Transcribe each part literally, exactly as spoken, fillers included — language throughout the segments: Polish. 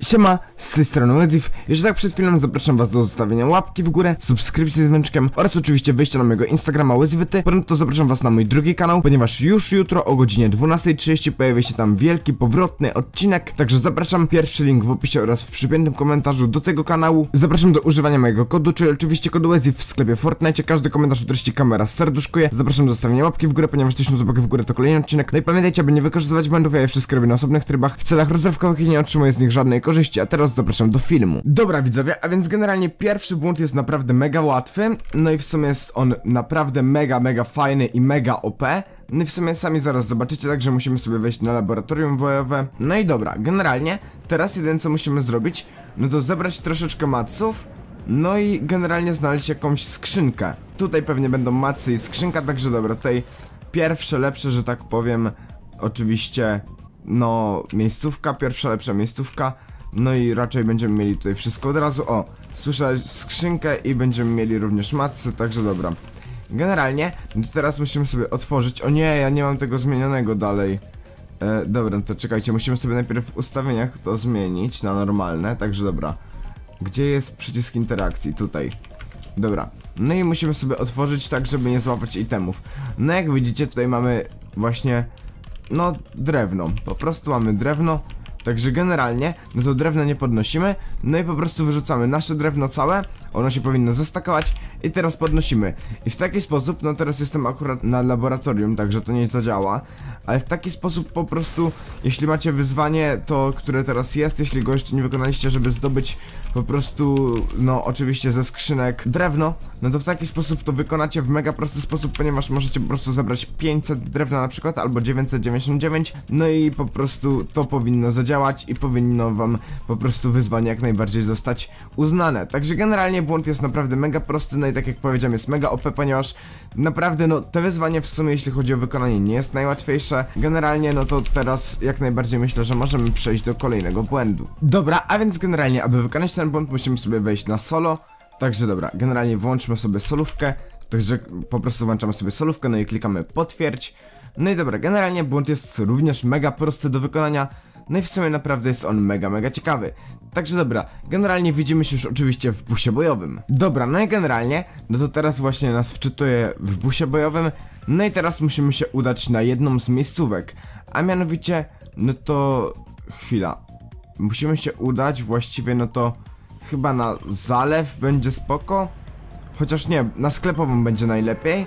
Siema, z tej strony Łedzif. Jeszcze tak przed chwilą zapraszam was do zostawienia łapki w górę, subskrypcji z dzwoneczkiem oraz oczywiście wejścia na mojego Instagrama Łedzifyty. Ponadto zapraszam was na mój drugi kanał, ponieważ już jutro o godzinie dwunastej trzydzieści pojawi się tam wielki, powrotny odcinek. Także zapraszam, pierwszy link w opisie oraz w przypiętym komentarzu do tego kanału. Zapraszam do używania mojego kodu, czyli oczywiście kodu Łedzif w sklepie Fortnite. Każdy komentarz o treści kamera serduszkuje. Zapraszam do zostawienia łapki w górę, ponieważ tysiąc łapek w górę to kolejny odcinek. No i pamiętajcie, aby nie wykorzystywać błędów, ja je wszystko robię na osobnych trybach w celach rozrywkowych i nie otrzymuję z nich żadnej korzyści. A teraz zapraszam do filmu. Dobra widzowie, a więc generalnie pierwszy błąd jest naprawdę mega łatwy. No i w sumie jest on naprawdę mega, mega fajny i mega O P. No i w sumie sami zaraz zobaczycie, także musimy sobie wejść na laboratorium wojowe. No i dobra, generalnie teraz jedyne co musimy zrobić, no to zebrać troszeczkę maców. No i generalnie znaleźć jakąś skrzynkę. Tutaj pewnie będą macy i skrzynka, także dobra, tutaj pierwsze lepsze, że tak powiem, oczywiście, no, miejscówka, pierwsza lepsza miejscówka. No i raczej będziemy mieli tutaj wszystko od razu. O, słyszę skrzynkę i będziemy mieli również macy, także dobra. Generalnie, no to teraz musimy sobie otworzyć. O nie, ja nie mam tego zmienionego dalej. E, dobra, no to czekajcie, musimy sobie najpierw w ustawieniach to zmienić na normalne, także dobra. Gdzie jest przycisk interakcji? Tutaj. Dobra. No i musimy sobie otworzyć tak, żeby nie złapać itemów. No jak widzicie, tutaj mamy właśnie, no, drewno. Po prostu mamy drewno. Także generalnie, no to drewno nie podnosimy. No i po prostu wyrzucamy nasze drewno całe. Ono się powinno zestakować. I teraz podnosimy. I w taki sposób, no teraz jestem akurat na laboratorium, także to nie zadziała. Ale w taki sposób po prostu, jeśli macie wyzwanie, to które teraz jest, jeśli go jeszcze nie wykonaliście, żeby zdobyć po prostu, no oczywiście ze skrzynek drewno, no to w taki sposób to wykonacie w mega prosty sposób, ponieważ możecie po prostu zabrać pięćset drewna na przykład, albo dziewięćset dziewięćdziesiąt dziewięć. No i po prostu to powinno zadziałać i powinno wam po prostu wyzwanie jak najbardziej zostać uznane. Także generalnie błąd jest naprawdę mega prosty, no i tak jak powiedziałem, jest mega O P, ponieważ naprawdę, no te wyzwanie w sumie, jeśli chodzi o wykonanie, nie jest najłatwiejsze. Generalnie, no to teraz jak najbardziej myślę, że możemy przejść do kolejnego błędu. Dobra, a więc generalnie, aby wykonać ten błąd, musimy sobie wejść na solo. Także dobra, generalnie włączmy sobie solówkę. Także po prostu włączamy sobie solówkę, no i klikamy potwierdź. No i dobra, generalnie błąd jest również mega prosty do wykonania. No i w sumie naprawdę jest on mega, mega ciekawy. Także dobra, generalnie widzimy się już oczywiście w busie bojowym. Dobra, no i generalnie, no to teraz właśnie nas wczytuje w busie bojowym. No i teraz musimy się udać na jedną z miejscówek. A mianowicie, no to... chwila. Musimy się udać właściwie, no to... chyba na zalew będzie spoko. Chociaż nie, na sklepową będzie najlepiej.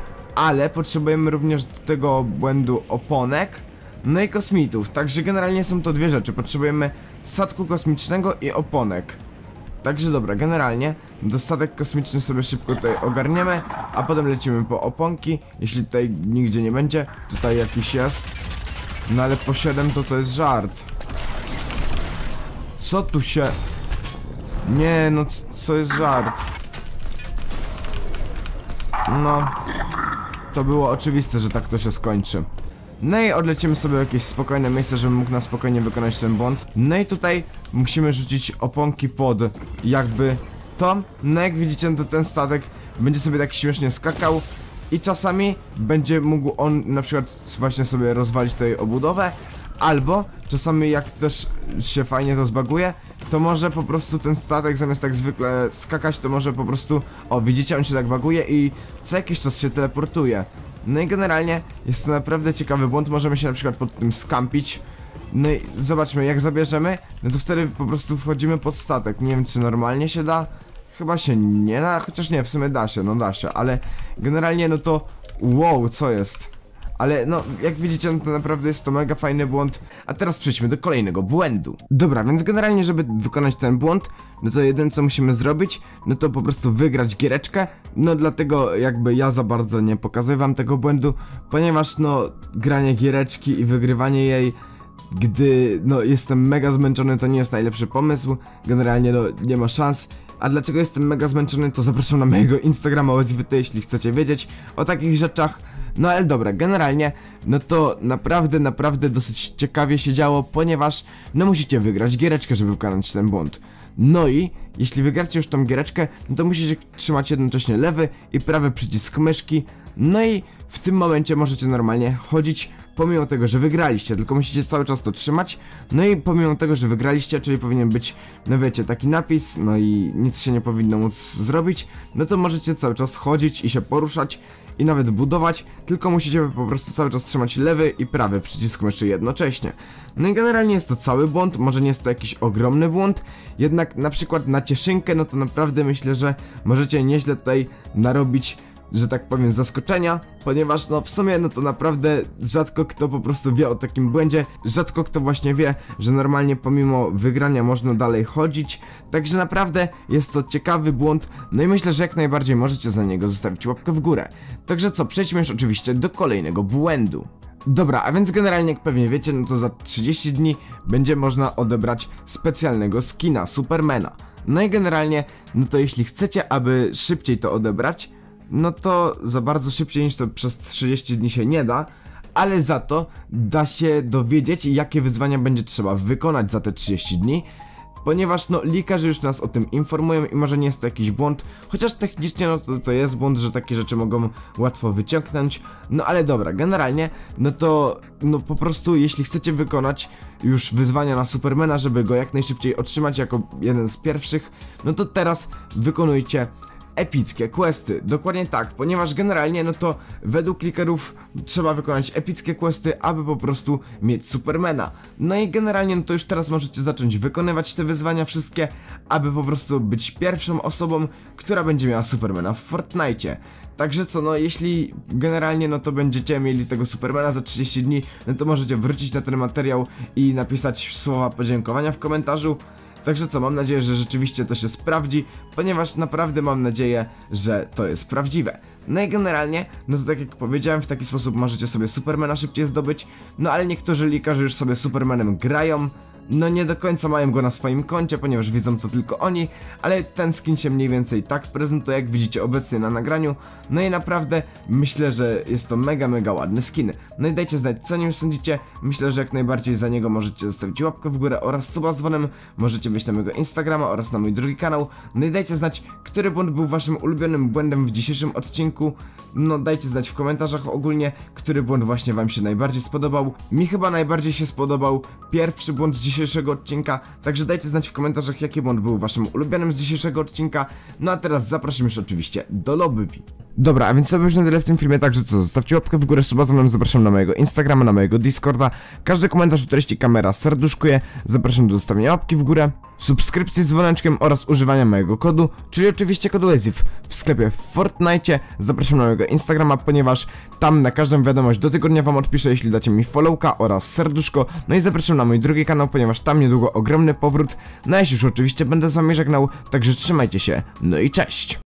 Ale potrzebujemy również do tego błędu oponek. No i kosmitów, także generalnie są to dwie rzeczy. Potrzebujemy statku kosmicznego i oponek. Także dobra, generalnie do statek kosmiczny sobie szybko tutaj ogarniemy, a potem lecimy po oponki. Jeśli tutaj nigdzie nie będzie, tutaj jakiś jest. No ale po siedem to to jest żart. Co tu się... Nie, no co jest żart? No, to było oczywiste, że tak to się skończy. No i odlecimy sobie w jakieś spokojne miejsce, żebym mógł na spokojnie wykonać ten błąd. No i tutaj musimy rzucić oponki pod jakby to. No jak widzicie, no to ten statek będzie sobie tak śmiesznie skakał. I czasami będzie mógł on na przykład właśnie sobie rozwalić tutaj obudowę. Albo czasami jak też się fajnie to zbaguje, to może po prostu ten statek zamiast tak zwykle skakać, to może po prostu... O, widzicie, on się tak baguje i co jakiś czas się teleportuje. No i generalnie jest to naprawdę ciekawy błąd, możemy się na przykład pod tym skampić. No i zobaczmy, jak zabierzemy, no to wtedy po prostu wchodzimy pod statek. Nie wiem, czy normalnie się da. Chyba się nie da, chociaż nie, w sumie da się, no da się, ale generalnie no to... Wow, co jest? Ale no, jak widzicie, no to naprawdę jest to mega fajny błąd. A teraz przejdźmy do kolejnego błędu. Dobra, więc generalnie, żeby wykonać ten błąd, no to jedyne co musimy zrobić, no to po prostu wygrać giereczkę. No dlatego jakby ja za bardzo nie pokazuję wam tego błędu, ponieważ no, granie giereczki i wygrywanie jej, gdy no jestem mega zmęczony, to nie jest najlepszy pomysł. Generalnie no, nie ma szans. A dlaczego jestem mega zmęczony, to zapraszam na mojego Instagrama Łedzifyty, jeśli chcecie wiedzieć o takich rzeczach. No ale dobra, generalnie, no to naprawdę, naprawdę dosyć ciekawie się działo, ponieważ no musicie wygrać giereczkę, żeby wykonać ten błąd. No i jeśli wygracie już tą giereczkę, no to musicie trzymać jednocześnie lewy i prawy przycisk myszki. No i w tym momencie możecie normalnie chodzić, pomimo tego, że wygraliście, tylko musicie cały czas to trzymać. No i pomimo tego, że wygraliście, czyli powinien być, no wiecie, taki napis, no i nic się nie powinno móc zrobić, no to możecie cały czas chodzić i się poruszać i nawet budować, tylko musicie po prostu cały czas trzymać lewy i prawy przycisk myszy jednocześnie. No i generalnie jest to cały błąd, może nie jest to jakiś ogromny błąd, jednak na przykład na cieszynkę, no to naprawdę myślę, że możecie nieźle tutaj narobić, że tak powiem, zaskoczenia, ponieważ no w sumie no to naprawdę rzadko kto po prostu wie o takim błędzie, rzadko kto właśnie wie, że normalnie pomimo wygrania można dalej chodzić, także naprawdę jest to ciekawy błąd, no i myślę, że jak najbardziej możecie za niego zostawić łapkę w górę. Także co, przejdźmy już oczywiście do kolejnego błędu. Dobra, a więc generalnie jak pewnie wiecie, no to za trzydzieści dni będzie można odebrać specjalnego skina Supermana. No i generalnie, no to jeśli chcecie, aby szybciej to odebrać, no to za bardzo szybciej niż to przez trzydzieści dni się nie da, ale za to da się dowiedzieć, jakie wyzwania będzie trzeba wykonać za te trzydzieści dni, ponieważ no leakerzy już nas o tym informują i może nie jest to jakiś błąd, chociaż technicznie no to, to jest błąd, że takie rzeczy mogą łatwo wyciągnąć, no ale dobra, generalnie no to no po prostu jeśli chcecie wykonać już wyzwania na Supermana, żeby go jak najszybciej otrzymać jako jeden z pierwszych, no to teraz wykonujcie epickie questy, dokładnie tak, ponieważ generalnie no to według klikerów trzeba wykonać epickie questy, aby po prostu mieć Supermana. No i generalnie no to już teraz możecie zacząć wykonywać te wyzwania wszystkie, aby po prostu być pierwszą osobą, która będzie miała Supermana w Fortnite. Także co, no jeśli generalnie no to będziecie mieli tego Supermana za trzydzieści dni, no to możecie wrócić na ten materiał i napisać słowa podziękowania w komentarzu. Także co, mam nadzieję, że rzeczywiście to się sprawdzi, ponieważ naprawdę mam nadzieję, że to jest prawdziwe. No i generalnie, no to tak jak powiedziałem, w taki sposób możecie sobie Supermana szybciej zdobyć, no ale niektórzy leakerzy już sobie Supermanem grają, no nie do końca mają go na swoim koncie, ponieważ widzą to tylko oni, ale ten skin się mniej więcej tak prezentuje, jak widzicie obecnie na nagraniu, no i naprawdę myślę, że jest to mega, mega ładny skin. No i dajcie znać, co o nim sądzicie, myślę, że jak najbardziej za niego możecie zostawić łapkę w górę oraz suba z dzwonem, możecie wejść na mojego Instagrama oraz na mój drugi kanał, no i dajcie znać, który błąd był waszym ulubionym błędem w dzisiejszym odcinku, no dajcie znać w komentarzach ogólnie, który błąd właśnie wam się najbardziej spodobał. Mi chyba najbardziej się spodobał pierwszy błąd z dzisiejszego odcinka, także dajcie znać w komentarzach, jaki błąd był waszym ulubionym z dzisiejszego odcinka. No a teraz zapraszam już oczywiście do lobby. Dobra, a więc to już na tyle w tym filmie, także co, zostawcie łapkę w górę, suba ze mną, zapraszam na mojego Instagrama, na mojego Discorda. Każdy komentarz o treści kamera serduszkuje, zapraszam do zostawienia łapki w górę, subskrypcji z dzwoneczkiem oraz używania mojego kodu, czyli oczywiście kodu WEZIF w sklepie w Fortnite. Zapraszam na mojego Instagrama, ponieważ tam na każdą wiadomość do tygodnia wam odpiszę, jeśli dacie mi followka oraz serduszko. No i zapraszam na mój drugi kanał, ponieważ tam niedługo ogromny powrót. No ja się już oczywiście będę z wami żegnał, także trzymajcie się, no i cześć!